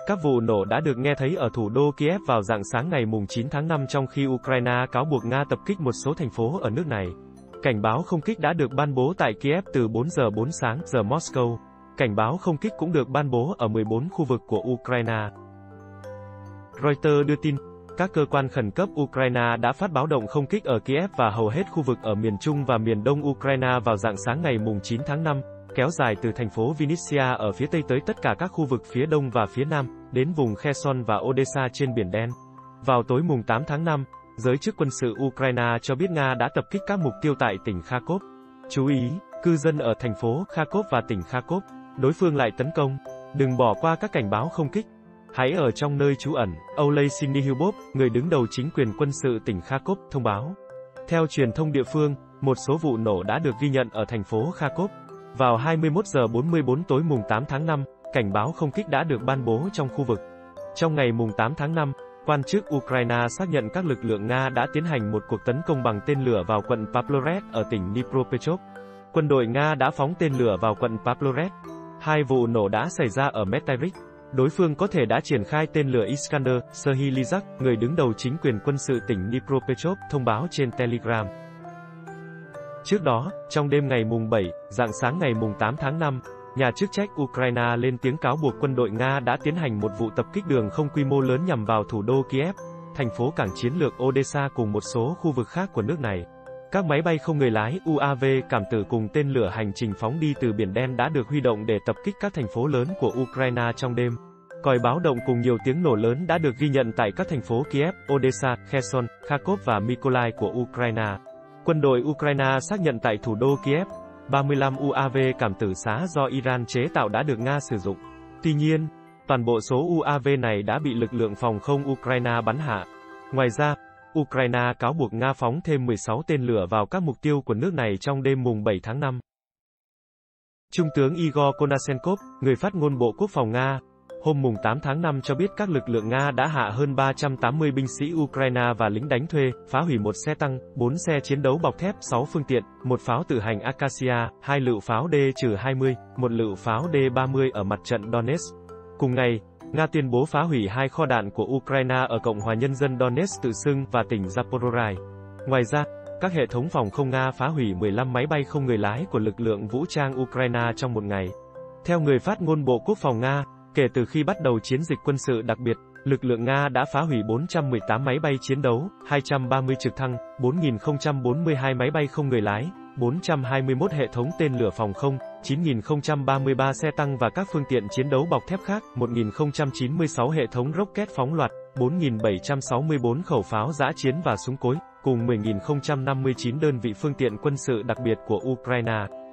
Các vụ nổ đã được nghe thấy ở thủ đô Kiev vào rạng sáng ngày 9 tháng 5 trong khi Ukraine cáo buộc Nga tập kích một số thành phố ở nước này. Cảnh báo không kích đã được ban bố tại Kiev từ 4 giờ 4 sáng giờ Moscow. Cảnh báo không kích cũng được ban bố ở 14 khu vực của Ukraine. Reuters đưa tin, các cơ quan khẩn cấp Ukraine đã phát báo động không kích ở Kiev và hầu hết khu vực ở miền Trung và miền Đông Ukraine vào rạng sáng ngày 9 tháng 5, kéo dài từ thành phố Vinnytsia ở phía Tây tới tất cả các khu vực phía Đông và phía Nam, đến vùng Kherson và Odessa trên Biển Đen. Vào tối 8 tháng 5, giới chức quân sự Ukraine cho biết Nga đã tập kích các mục tiêu tại tỉnh Kharkov. Chú ý, cư dân ở thành phố Kharkov và tỉnh Kharkov, đối phương lại tấn công. Đừng bỏ qua các cảnh báo không kích. Hãy ở trong nơi trú ẩn, Oleh Syniehubov, người đứng đầu chính quyền quân sự tỉnh Kharkov, thông báo. Theo truyền thông địa phương, một số vụ nổ đã được ghi nhận ở thành phố Kharkov. Vào 21 giờ 44 tối 8 tháng 5, cảnh báo không kích đã được ban bố trong khu vực. Trong ngày 8 tháng 5, quan chức Ukraine xác nhận các lực lượng Nga đã tiến hành một cuộc tấn công bằng tên lửa vào quận Pavlohrad ở tỉnh Dnipropetrovsk. Quân đội Nga đã phóng tên lửa vào quận Pavlohrad. Hai vụ nổ đã xảy ra ở Metairik. Đối phương có thể đã triển khai tên lửa Iskander, Serhiy Lysak, người đứng đầu chính quyền quân sự tỉnh Dnipropetrovsk, thông báo trên Telegram. Trước đó, trong đêm ngày 7, rạng sáng ngày 8 tháng 5, nhà chức trách Ukraine lên tiếng cáo buộc quân đội Nga đã tiến hành một vụ tập kích đường không quy mô lớn nhằm vào thủ đô Kiev, thành phố cảng chiến lược Odessa cùng một số khu vực khác của nước này. Các máy bay không người lái UAV cảm tử cùng tên lửa hành trình phóng đi từ Biển Đen đã được huy động để tập kích các thành phố lớn của Ukraine trong đêm. Còi báo động cùng nhiều tiếng nổ lớn đã được ghi nhận tại các thành phố Kiev, Odessa, Kherson, Kharkov và Mykolaiv của Ukraine. Quân đội Ukraine xác nhận tại thủ đô Kiev, 35 UAV cảm tử xá do Iran chế tạo đã được Nga sử dụng. Tuy nhiên, toàn bộ số UAV này đã bị lực lượng phòng không Ukraine bắn hạ. Ngoài ra, Ukraine cáo buộc Nga phóng thêm 16 tên lửa vào các mục tiêu của nước này trong đêm 7 tháng 5. Trung tướng Igor Konashenkov, người phát ngôn Bộ Quốc phòng Nga, hôm 8 tháng 5 cho biết các lực lượng Nga đã hạ hơn 380 binh sĩ Ukraine và lính đánh thuê, phá hủy một xe tăng, 4 xe chiến đấu bọc thép, 6 phương tiện, một pháo tự hành Acacia, 2 lựu pháo D-20, một lựu pháo D-30 ở mặt trận Donetsk. Cùng ngày, Nga tuyên bố phá hủy 2 kho đạn của Ukraine ở Cộng hòa Nhân dân Donetsk tự xưng và tỉnh Zaporozhye. Ngoài ra, các hệ thống phòng không Nga phá hủy 15 máy bay không người lái của lực lượng vũ trang Ukraine trong một ngày. Theo người phát ngôn Bộ Quốc phòng Nga, kể từ khi bắt đầu chiến dịch quân sự đặc biệt, lực lượng Nga đã phá hủy 418 máy bay chiến đấu, 230 trực thăng, 4.042 máy bay không người lái, 421 hệ thống tên lửa phòng không, 9.033 xe tăng và các phương tiện chiến đấu bọc thép khác, 1.096 hệ thống rocket phóng loạt, 4.764 khẩu pháo dã chiến và súng cối, cùng 10.059 đơn vị phương tiện quân sự đặc biệt của Ukraine.